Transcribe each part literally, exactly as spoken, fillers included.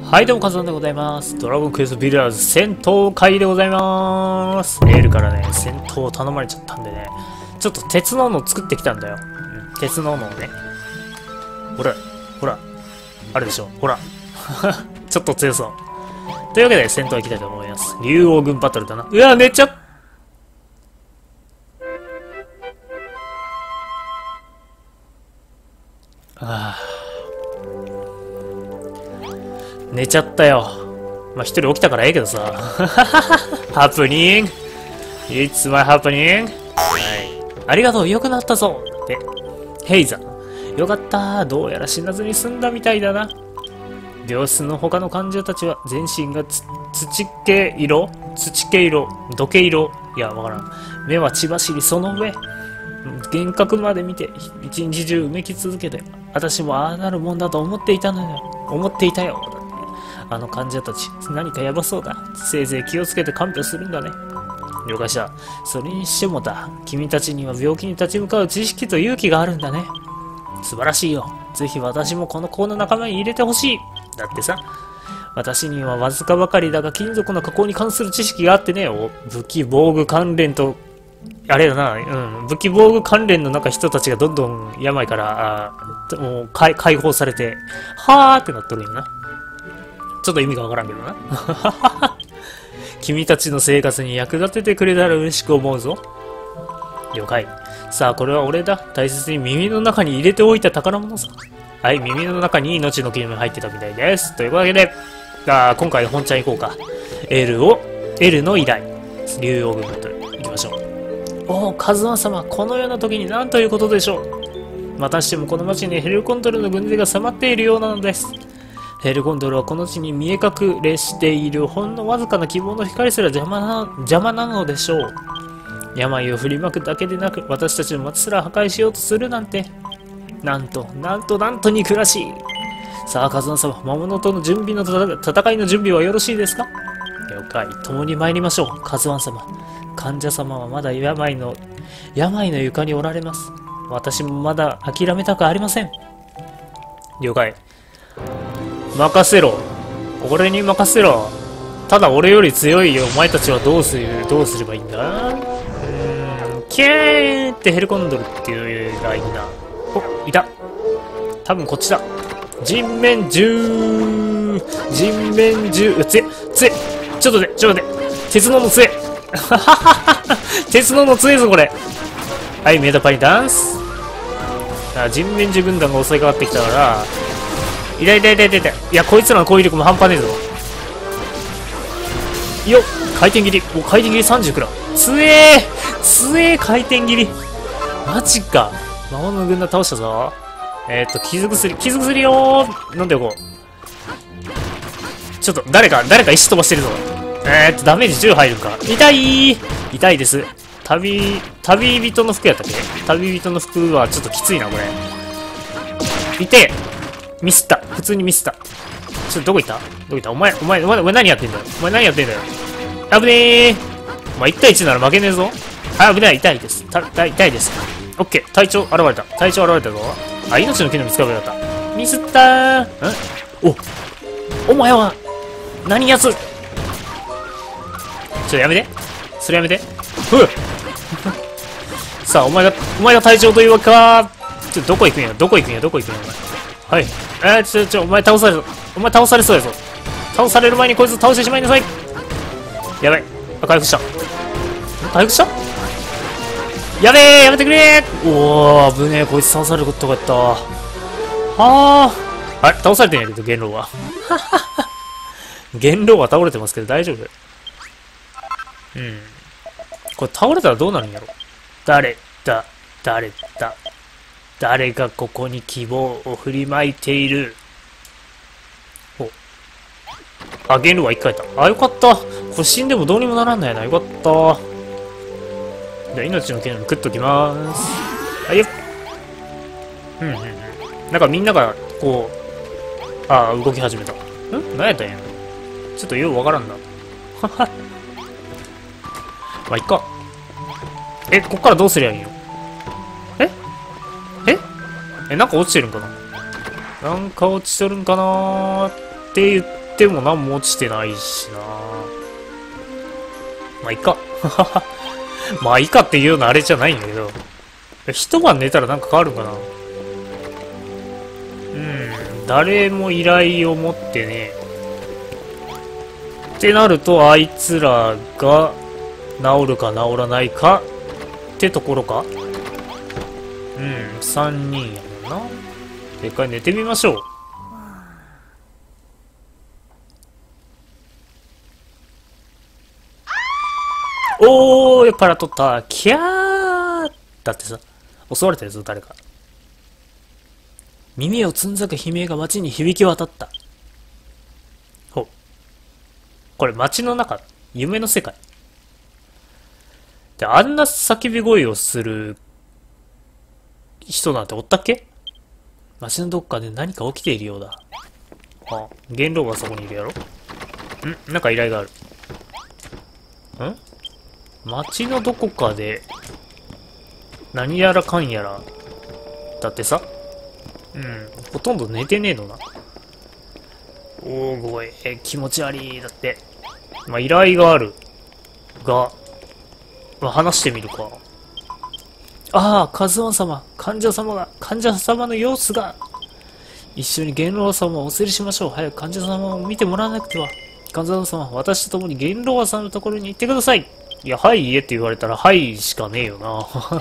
はい、どうも、カズマでございます。ドラゴンクエストビルダーズ戦闘会でございます。エールからね、戦闘を頼まれちゃったんでね、ちょっと鉄の斧作ってきたんだよ。うん、鉄の斧をね。ほら、ほら、あるでしょ、ほら。ちょっと強そう。というわけで、戦闘いきたいと思います。竜王軍バトルだな。うわ、寝ちゃっああ。寝ちゃったよ。まあ、一人起きたからええけどさ。ハプニング !It's my happening! はい。ありがとう、良くなったぞって。ヘイザ。よかったー。どうやら死なずに済んだみたいだな。病室の他の患者たちは全身がつ土系色土系色土系色いや、わからん。目は血走り、その上。幻覚まで見て、一日中うめき続けて、私もああなるもんだと思っていたのよ。思っていたよ。あの患者たち、何かやばそうだ。せいぜい気をつけて看病するんだね。了解した。それにしてもだ、君たちには病気に立ち向かう知識と勇気があるんだね。素晴らしいよ。ぜひ私もこの子の仲間に入れてほしい。だってさ、私にはわずかばかりだが金属の加工に関する知識があってね、お武器防具関連と、あれだな、うん、武器防具関連の中人たちがどんどん病からあもう解放されて、はーってなっとるんやな。ちょっと意味がわからんけどな。君たちの生活に役立ててくれたら嬉しく思うぞ。了解。さあ、これは俺だ。大切に耳の中に入れておいた宝物さ。はい、耳の中に命の煙が入ってたみたいです。というわけで、あ今回本ちゃん行こうか。L を、L の依頼。竜王軍バトル。行きましょう。おお、カズマ様、このような時に何ということでしょう。またしてもこの町にヘルコンドルの軍勢が迫っているようなのです。ヘルコンドルはこの地に見え隠れしているほんのわずかな希望の光すら邪魔な、邪魔なのでしょう。病を振りまくだけでなく、私たちの町すら破壊しようとするなんて。なんと、なんと、なんと憎らしい。さあ、カズマ様、魔物との準備の戦いの準備はよろしいですか？了解。共に参りましょう、カズマ様。患者様はまだ病の、病の床におられます。私もまだ諦めたくありません。了解。任せろ。俺に任せろ。ただ俺より強いよ。お前たちはどうする、どうすればいいんだ？うーん、キェーンってヘルコンドルっていうがいいな。お、いた。多分こっちだ。人面銃人面銃う、つえ、つえ。ちょっと待って、ちょっと待って。鉄ののつえ。鉄ののつえぞ、これ。はい、メダパニダンス。あ、人面銃軍団が襲いかかってきたから、痛い痛い痛い痛い痛い。いや、こいつらの攻撃力も半端ねえぞ。よっ、回転切り。お、回転切りさんじゅうくら。つえーつえー回転切り。マジか。魔物の軍団倒したぞ。えーっと、傷薬、傷薬よー。飲んでおこう。ちょっと、誰か、誰か石飛ばしてるぞ。えーっと、ダメージじゅう入るんか。痛いー痛いです。旅、旅人の服やったっけ？旅人の服はちょっときついな、これ。痛え。ミスった。普通にミスった。ちょっとどこ行ったどこ行ったお前、お前、お前、お前何やってんだよ。お前何やってんだよ。危ねー。お前いち対いちなら負けねえぞ。あ、危ない。痛いです。た、た、痛いです。オッケー。隊長現れた。隊長現れたぞ。あ、命の木の見つかりだった。ミスったー。んお、お前は、何やつちょっとやめて。それやめて。ふうさあ、お前が、お前が隊長というわけか。ちょっとどこ行くんや。どこ行くんや。どこ行くんや、お前。はい。えー、ちょ、ちょ、お前倒される。お前倒されそうやぞ。倒される前にこいつ倒してしまいなさい。やばい。あ、回復した。回復したやべえやめてくれーおー、危ねえ。こいつ倒されることがやったわ。はー。あれ倒されてんやけど、元老は。元老は倒れてますけど大丈夫？うん。これ倒れたらどうなるんやろ？誰だ誰だ誰がここに希望を振りまいている？お。あ、元老は一回いた。あ、よかった。これ死んでもどうにもならんないな。よかった。じゃあ、命の剣を食っときまーす。はいよ。うんうんうん。なんかみんなが、こう、ああ、動き始めた。ん何やったんや。ちょっとようわからんな。はは。まあ、いっか。え、こっからどうすりゃいいの？えええ、なんか落ちてるんかななんか落ちてるんかなーって言っっても何も落ちてないしな。まあいいか。まあいいかっていうようなあれじゃないんだけど。一晩寝たらなんか変わるかな。うん、誰も依頼を持ってね。ってなると、あいつらが治るか治らないかってところか。うん、さんにんやもんな。一回寝てみましょう。おー、酔っ払っとった。キャーだってさ、襲われたやつ誰か。耳をつんざく悲鳴が街に響き渡った。ほう。これ街の中、夢の世界。で、あんな叫び声をする人なんておったっけ？街のどっかで何か起きているようだ。あ、元老がそこにいるやろ？ん？なんか依頼がある。ん？街のどこかで、何やらかんやら、だってさ。うん、ほとんど寝てねえのな。大声、気持ち悪い、だって。まあ、依頼がある。が、まあ、話してみるか。ああ、カズワン様、患者様が、患者様の様子が。一緒に元老様をお連れしましょう。早く患者様を見てもらわなくては。患者様、私と共に元老さんのところに行ってください。いや、はい、家って言われたら、はいしかねえよな。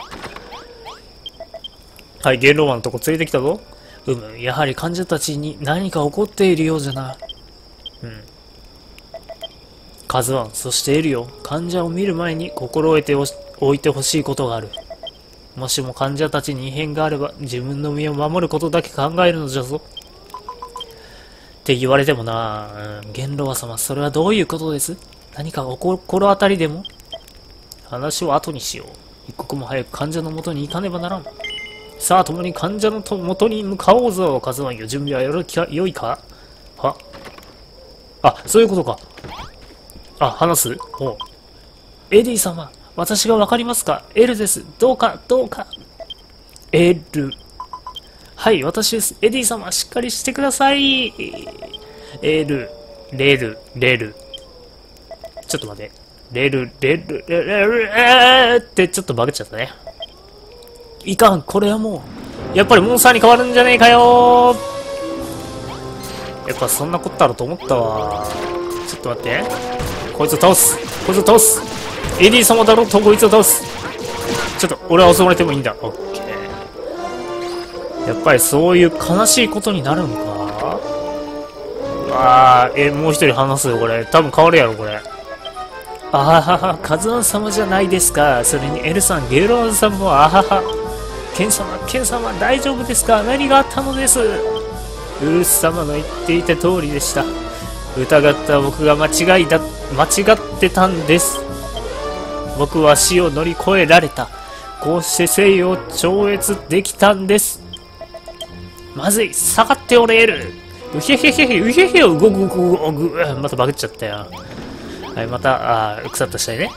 はい、元老マンのとこ連れてきたぞ。うむ、やはり患者たちに何か起こっているようじゃな。うん。カズワン、そしてエルよ、患者を見る前に心得ておいてほしいことがある。もしも患者たちに異変があれば、自分の身を守ることだけ考えるのじゃぞ。って言われてもな、うん、元老様、それはどういうことです？何か心当たりでも？話を後にしよう。一刻も早く患者の元に行かねばならん。さあ、共に患者のと元に向かおうぞ、カズワンよ。準備はよろきか、良いか？は？あ、そういうことか。あ、話す？おう。エディ様、私がわかりますか？エルです。どうか、どうか。エル。はい、私です。エディ様、しっかりしてください。エル、レル、レル。ちょっと待って。レル、レル、レル、レル、えーってちょっとバグっちゃったね。いかん、これはもう、やっぱりモンスターに変わるんじゃねえかよー。やっぱそんなことあると思ったわ。ちょっと待って。こいつを倒す。こいつを倒す。エディ様だろうとこいつを倒す。ちょっと、俺は襲われてもいいんだ。オッケー。やっぱりそういう悲しいことになるんか？あー、え、もう一人話すよ、これ。多分変わるやろ、これ。あははは、カズワン様じゃないですか。それにエルさん、ゲイロンさんもあはは。ケン様、ケン様、大丈夫ですか？何があったのです？ウルス様の言っていた通りでした。疑った僕が間違いだ、間違ってたんです。僕は死を乗り越えられた。こうして生を超越できたんです。まずい、下がっておれる。うへへへへ、うへへうごぐぐごぐ、またバグっちゃったよ。はい、また、あー、腐った死体ね。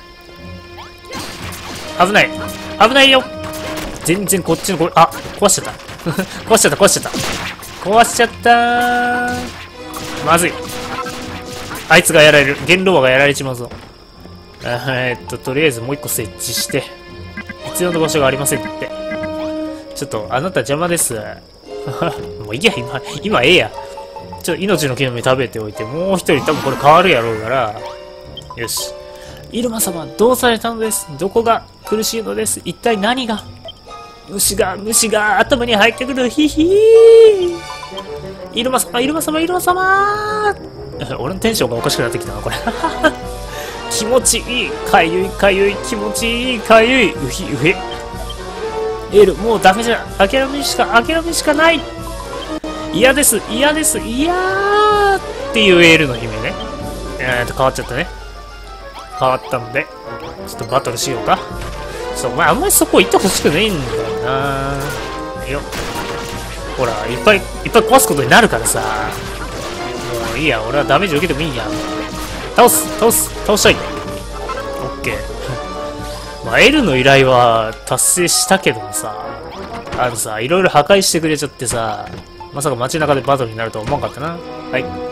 危ない。危ないよ。全然こっちのこ、あ、壊しちゃった。壊しちゃった、壊しちゃった。壊しちゃったー。まずい。あいつがやられる。元老がやられちまうぞ。えーっと、とりあえずもう一個設置して。必要な場所がありませんって。ちょっと、あなた邪魔です。もういいや、今、今ええや。ちょっと命の木の実食べておいて、もう一人多分これ変わるやろうから。よし。イルマ様、どうされたのです？どこが苦しいのです？一体何が？虫が、虫が頭に入ってくる。ヒヒー。イルマ様、イルマ様、イルマ様。俺のテンションがおかしくなってきたな、これ。気持ちいい。かゆい、かゆい、気持ちいい、かゆい。うひ、うへ。エル、もうダメじゃ。諦めしか、諦めしかない。嫌です、嫌です、嫌ーっていうエールの姫ね。えーと、変わっちゃったね。変わったので、ちょっとバトルしようか。ちょっとお前あんまりそこ行ってほしくないんだよな。よ。ほら、いっぱい、いっぱい壊すことになるからさ。もういいや、俺はダメージ受けてもいいや。倒す、倒す、倒したい。オッケー。まあ、L の依頼は達成したけどもさ、あのさ、いろいろ破壊してくれちゃってさ、まさか街中でバトルになるとは思わなかったな。はい。こ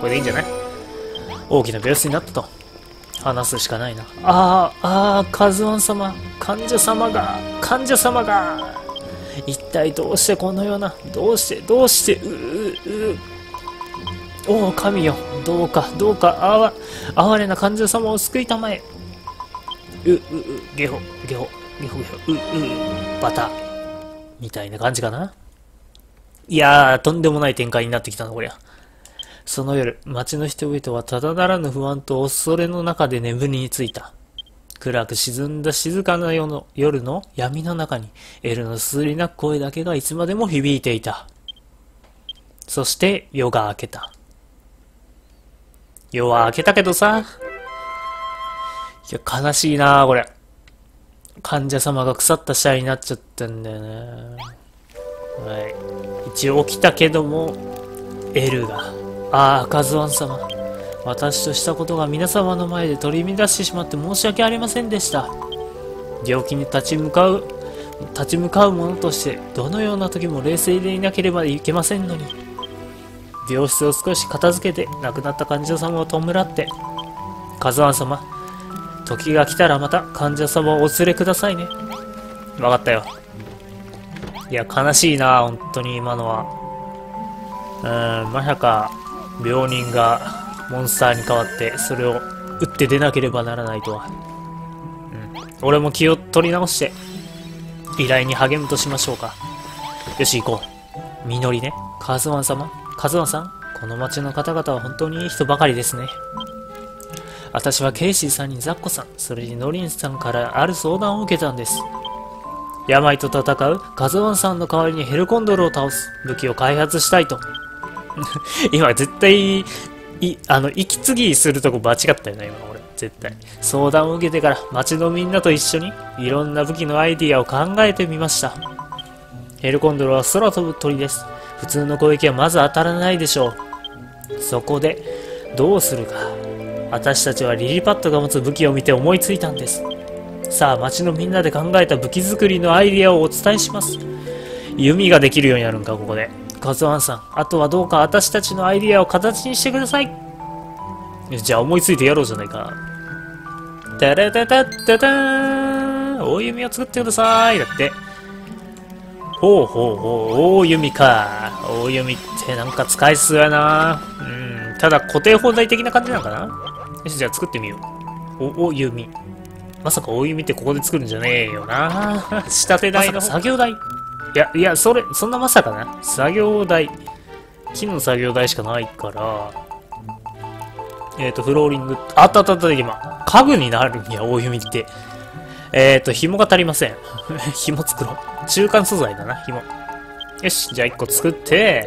これでいいんじゃない？大きな病室になったと。話すしかないな。ああ、ああ、カズワン様。患者様が、患者様が。一体どうしてこのような、どうして、どうして、うう、うおお、神よ。どうか、どうか、あわ、哀れな患者様を救いたまえ。う、う、う、ゲホ、ゲホ、ゲホ、ゲホ、う、う、バタ。みたいな感じかな。いやー、とんでもない展開になってきたな、こりゃ。その夜、町の人々はただならぬ不安と恐れの中で眠りについた。暗く沈んだ静かな夜の夜の闇の中に、エルのすすり泣く声だけがいつまでも響いていた。そして夜が明けた。夜は明けたけどさ。いや、悲しいなー、これ。患者様が腐った死体になっちゃったんだよね。はい。一応起きたけども、エルが、ああ、カズワン様。私としたことが皆様の前で取り乱してしまって申し訳ありませんでした。病気に立ち向かう、立ち向かう者として、どのような時も冷静でいなければいけませんのに。病室を少し片付けて、亡くなった患者様を弔って、カズワン様、時が来たらまた患者様をお連れくださいね。わかったよ。いや、悲しいな、本当に今のは。うーん、まさか、病人がモンスターに変わって、それを撃って出なければならないとは。うん。俺も気を取り直して、依頼に励むとしましょうか。よし、行こう。みのりね。カズワン様。カズワンさん。この町の方々は本当にいい人ばかりですね。私はケイシーさんにザッコさん、それにノリンさんからある相談を受けたんです。病と戦うカズワンさんの代わりにヘルコンドルを倒す武器を開発したいと。今絶対、い、あの、息継ぎするとこ間違ったよね、今俺。絶対。相談を受けてから町のみんなと一緒にいろんな武器のアイディアを考えてみました。ヘルコンドルは空飛ぶ鳥です。普通の攻撃はまず当たらないでしょう。そこで、どうするか。私たちはリリパットが持つ武器を見て思いついたんです。さあ、町のみんなで考えた武器作りのアイディアをお伝えします。弓ができるようになるんか、ここで。カズワンさん、あとはどうか私たちのアイディアを形にしてください。じゃあ思いついてやろうじゃないか。タラタタッタターン、大弓を作ってください。だって。ほうほうほう、大弓か。大弓ってなんか使いそうやな。うん、ただ固定放題的な感じなのかな。よし、じゃあ作ってみよう。お、大弓。まさか大弓ってここで作るんじゃねえよな。仕立て台の作業台。いや、いや、それ、そんなまさかな。作業台。木の作業台しかないから。えっと、フローリング。あったあったあった、今。家具になるんや、大弓って。えっと、紐が足りません。紐作ろう。中間素材だな、紐。よし、じゃあいっこ作って、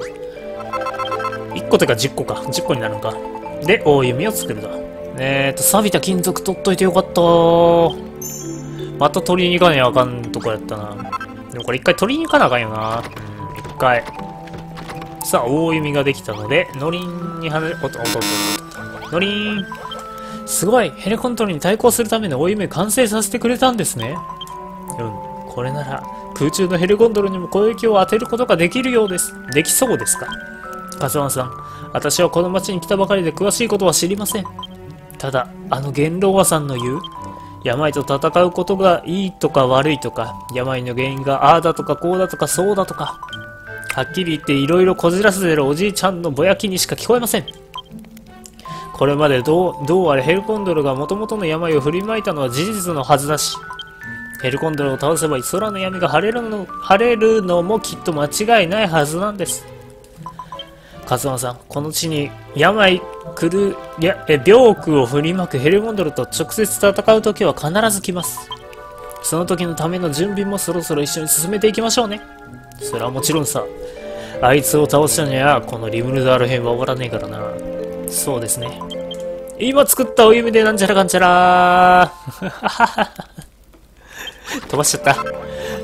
いっこてかじゅっこか。じゅっこになるんか。で、大弓を作ると。えっと、錆びた金属取っといてよかったー。また取りに行かねえあかんとこやったな。でもこれ一回取りに行かなあかんよな。うん、一回。さあ、大弓ができたので、ノリンに跳ね、おっと、おっと、おっと、ノリン。すごい、ヘリコントロールに対抗するための大弓完成させてくれたんですね。うん、これなら、空中のヘリコントロールにも攻撃を当てることができるようです。できそうですか。カズワンさん、私はこの町に来たばかりで詳しいことは知りません。ただ、あの元老和さんの言う、病と戦うことがいいとか悪いとか、病の原因がああだとかこうだとかそうだとか、はっきり言っていろいろこじらせてるおじいちゃんのぼやきにしか聞こえません。これまでどう、どうあれヘルコンドルが元々の病を振りまいたのは事実のはずだし、ヘルコンドルを倒せば空の闇が晴れるの、晴れるのもきっと間違いないはずなんです。カズマさん、この地に病来る、いや、え、病苦を振りまくヘルコンドルと直接戦う時は必ず来ます。その時のための準備もそろそろ一緒に進めていきましょうね。それはもちろんさ、あいつを倒したには、このリムルダール編は終わらねえからな。そうですね。今作ったお弓でなんちゃらかんちゃらー。飛ばしちゃった。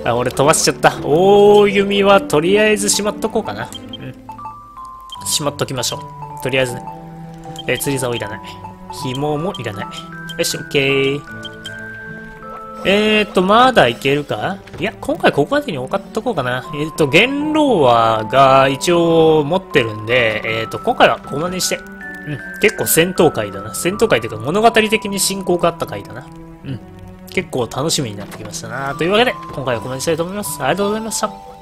あ、俺飛ばしちゃった。大弓はとりあえずしまっとこうかな。うん。しまっときましょう。とりあえずね。えー、釣り竿いらない。紐もいらない。よし、オッケー。えーっと、まだいけるか？いや、今回ここまでに置かっとこうかな。えーっと、元老和が一応持ってるんで、えーっと、今回はここまでにして。 うん。結構戦闘回だな。戦闘回というか物語的に進行があった回だな。うん。結構楽しみになってきましたな。というわけで、今回はここまでにしたいと思います。ありがとうございました。